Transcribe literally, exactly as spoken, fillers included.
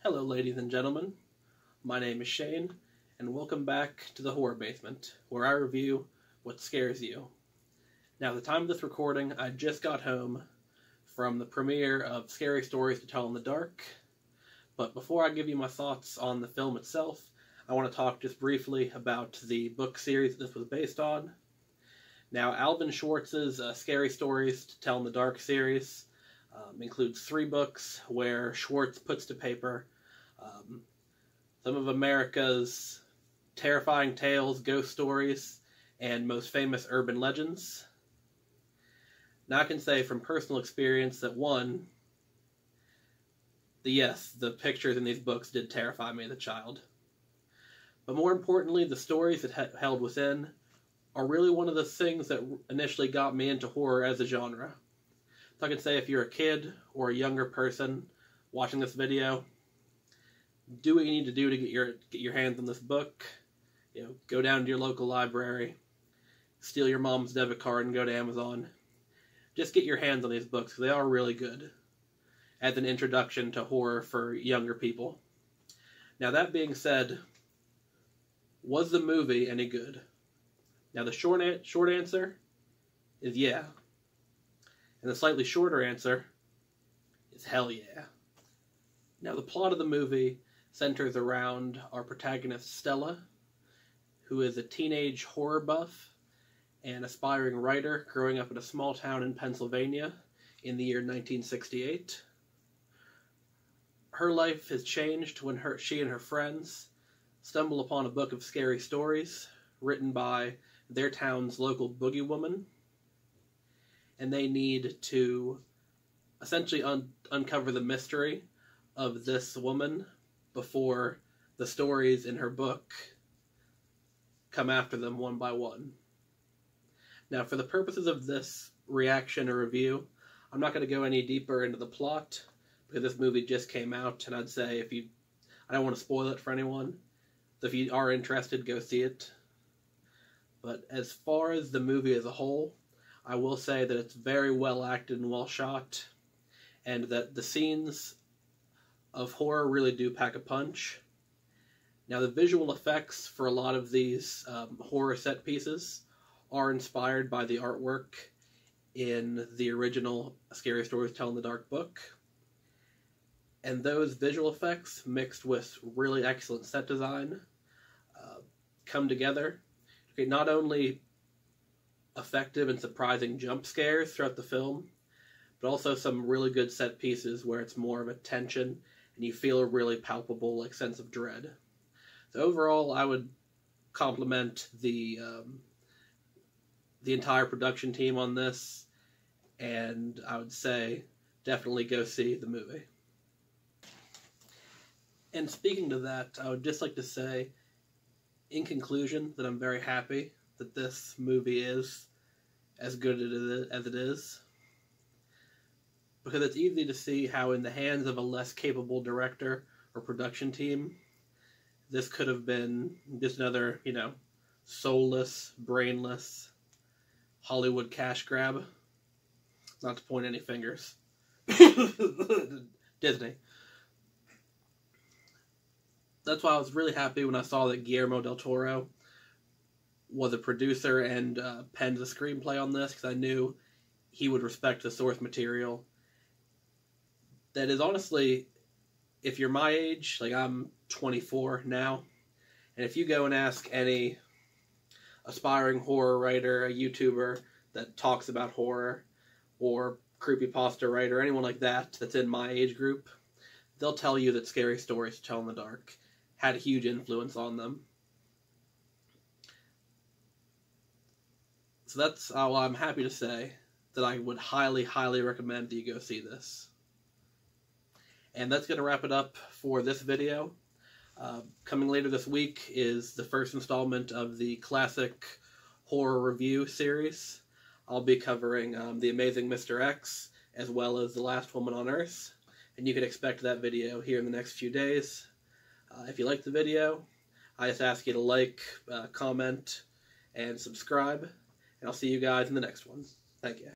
Hello ladies and gentlemen, my name is Shane, and welcome back to the Horror Basement, where I review what scares you. Now, at the time of this recording, I just got home from the premiere of Scary Stories to Tell in the Dark, but before I give you my thoughts on the film itself, I want to talk just briefly about the book series this was based on. Now, Alvin Schwartz's uh, Scary Stories to Tell in the Dark series um, includes three books where Schwartz puts to paper um, some of America's terrifying tales, ghost stories, and most famous urban legends. Now, I can say from personal experience that, one, the, yes, the pictures in these books did terrify me as a child. But more importantly, the stories it ha- held within are really one of the things that initially got me into horror as a genre. So I can say if you're a kid or a younger person watching this video, do what you need to do to get your get your hands on this book. You know, go down to your local library, steal your mom's debit card and go to Amazon. Just get your hands on these books, because they are really good as an introduction to horror for younger people. Now, that being said, was the movie any good? Now, the short, an- short answer is yeah. And the slightly shorter answer is hell yeah. Now, the plot of the movie centers around our protagonist Stella, who is a teenage horror buff and aspiring writer growing up in a small town in Pennsylvania in the year nineteen sixty-eight. Her life has changed when her, she and her friends stumble upon a book of scary stories written by their town's local boogie woman, and they need to essentially un- uncover the mystery of this woman before the stories in her book come after them one by one. Now, for the purposes of this reaction or review, I'm not going to go any deeper into the plot, because this movie just came out, and I'd say if you... I don't want to spoil it for anyone, so if you are interested, go see it. But as far as the movie as a whole, I will say that it's very well acted and well shot, and that the scenes of horror really do pack a punch. Now, the visual effects for a lot of these um, horror set pieces are inspired by the artwork in the original Scary Stories to Tell in the Dark book. And those visual effects, mixed with really excellent set design, uh, come together to create not only effective and surprising jump scares throughout the film, but also some really good set pieces where it's more of a tension and you feel a really palpable like sense of dread. So overall, I would compliment the um, the entire production team on this, and I would say definitely go see the movie. And speaking to that, I would just like to say, in conclusion, that I'm very happy that this movie is as good as it is, because it's easy to see how in the hands of a less capable director or production team, this could have been just another, you know, soulless, brainless Hollywood cash grab. Not to point any fingers. Disney. That's why I was really happy when I saw that Guillermo del Toro was a producer and uh, penned the screenplay on this, because I knew he would respect the source material. That is honestly, if you're my age, like I'm twenty-four now, and if you go and ask any aspiring horror writer, a YouTuber that talks about horror, or creepypasta writer, anyone like that that's in my age group, they'll tell you that Scary Stories to Tell in the Dark had a huge influence on them. So that's, uh, well, I'm happy to say that I would highly, highly recommend that you go see this. And that's going to wrap it up for this video. Uh, coming later this week is the first installment of the classic horror review series. I'll be covering um, The Amazing Mister X, as well as The Last Woman on Earth, and you can expect that video here in the next few days. Uh, if you like the video, I just ask you to like, uh, comment, and subscribe, and I'll see you guys in the next one. Thank you.